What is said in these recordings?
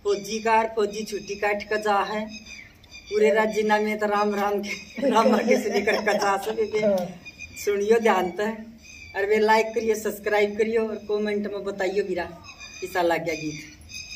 फौजी छुट्टी काट कर जा है पूरे राज्य में तो राम राम के से लेकर कजा सके सुनियो ध्यान से और वे लाइक करियो सब्सक्राइब करियो और कमेंट में बताइयो मेरा कैसा लग गया गीत।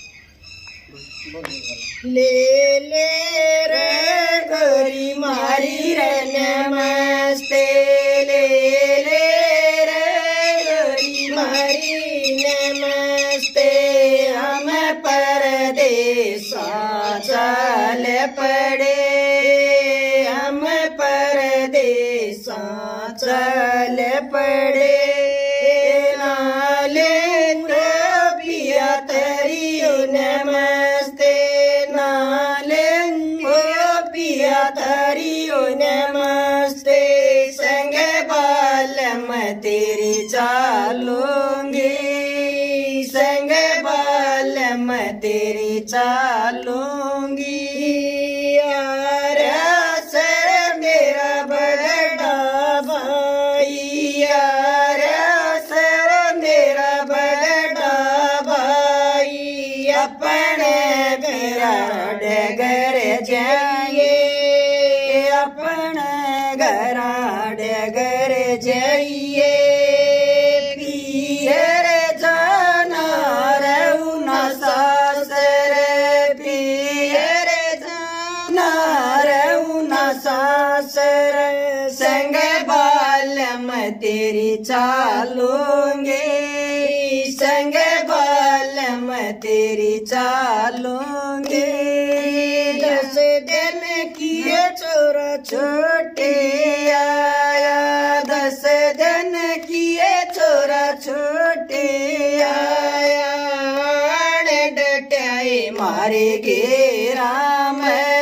ले ले रे गोरी मारी रे नमस्ते ले ले रे गोरी मारी नमस्ते हम परदेसा चल पड़े हम परदेसा चल पड़े नालेंगे पिया तेरियो नमस्ते नालेंगे पिया तेरियो नमस्ते संग बालम तेरी चालूंगी संग बालम तेरी चालूंगी यार सर मेरा बड़ा भाई यार सर मेरा बड़ा भाई अपने घर जाइए अपने घर जाइए पियर जाना रउना सासर पियर जाना रउना सासर संग बालम तेरी चालूंगे संग बालम तेरी चालूंगे 10 दिन किए चोरा छोटे आया 10 दिन किए चोरा छोटे आया डटाए मारे गे राम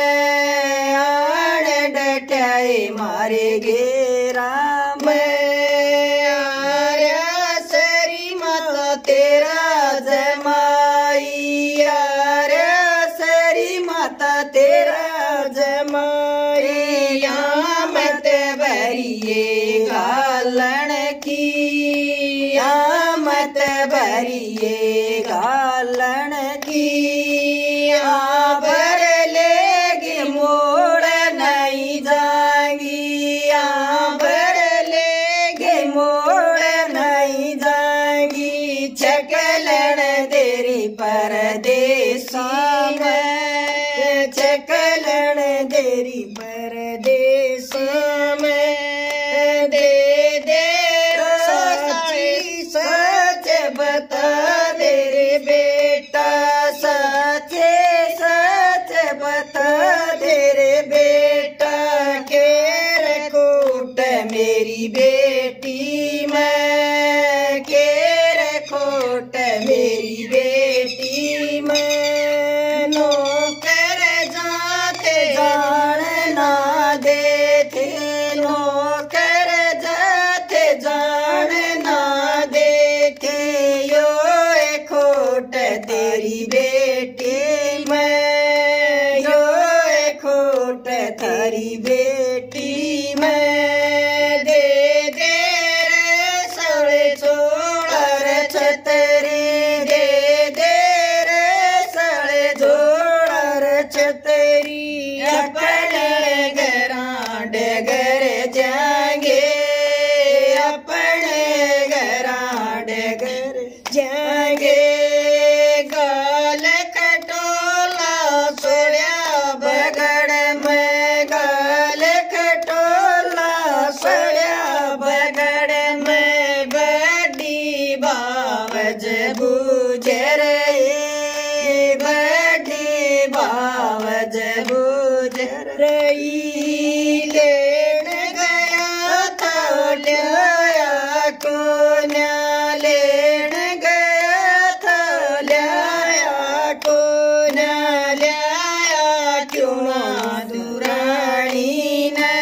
डटाए मारे गे राम आर्या सरी माता तेरा जमाई आर्या सरी माता तेरा जमाई यहाँ मत भरिए गालन की यहाँ मत भरिए गालन की यहाँ भर लेगी मोड़ नहीं जाएंगी यहाँ भर लेगी मोड़ नहीं जाएंगी चकलन तेरी परदेसी में चकलन तेरी परदेसी में दे दे सच्ची सच बता दे रे बेटा सच्चे सच बता दे रे बेटा के रखोट मेरी बेटी में के रखोट मेरी बेटी में नौकर जाते जान ना देते नौकर जाते जान ना देते यो खोट तेरी बेटी में यो खोट तेरी बेटी में दे दे रे सड़े छोड़ छतरी दे दे रे सड़े छोड़ छतरी अपने घरां डगर जाएंगे अपने घरां डगर जाएंगे गाल खटोला सोया बगड़ में गाल खटोला सोया बगड़ में बड़ी बावज गुजर बड़ी बावज गुजर रही लेन गया था लिया को न लेन गया था लिया को न लिया क्यों ना दुरानी न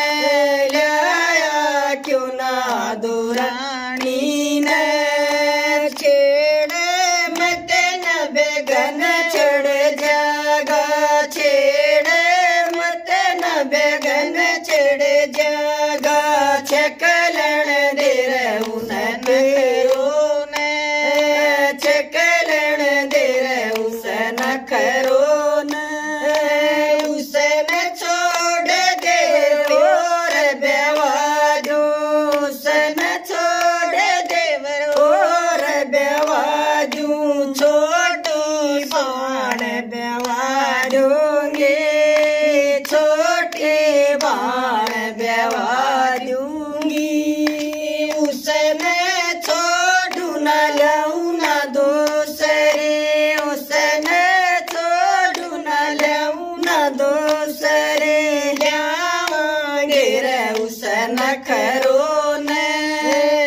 लिया क्यों ना दुरानी न छेड़ मत न बेगन चढ़ जागा छेड़ मत न बेगन चढ़ जागा चकलन दे रहून चकलन दे रहून नखरोन उसने छोड़ दे और बेवाजू उसने छोड़ दे और बेवाजू छोटी बाण बेवाजूंगे छोटी बाण बेवाजूंगी उसने छोड़ू न लऊं न दूसरे उसने छोड़ू न लऊं न दूसरे ल्यावांगे रे उस नखरोन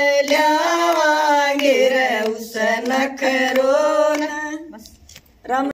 ल्यावांगे रे उस नखरोन। राम